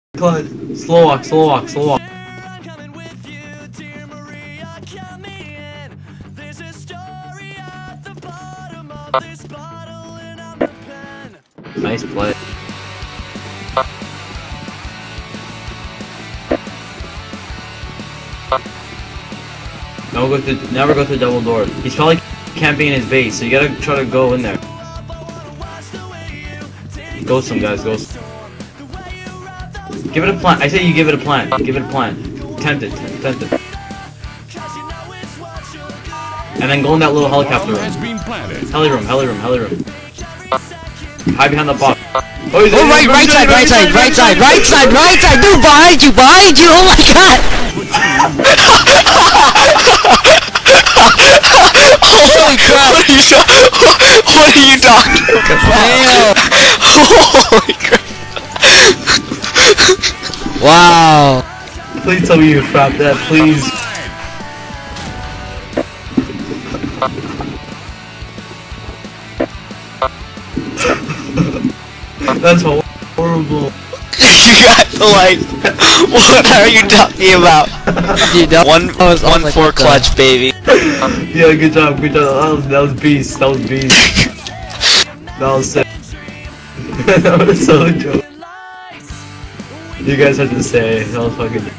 Slow walk, slow walk, slow walk. Nice play. Never go through double door. He's probably camping in his base, so you gotta try to go in there. Ghost him, guys, ghost. Give it a plant. I say you give it a plant. Give it a plant. Tempt it. Tempt it. And then go in that little helicopter room. Heli room. Hide behind the box. Oh, right side, dude, behind you, oh my god! Holy crap! What are you talking about? Holy crap! Wow! Please tell me you frapped that, please. That's horrible. You got the light. What are you talking about? Dude, one for clutch, baby. Yeah, good job. That was beast. That was sick. That was so dope. You guys had to say that was fucking.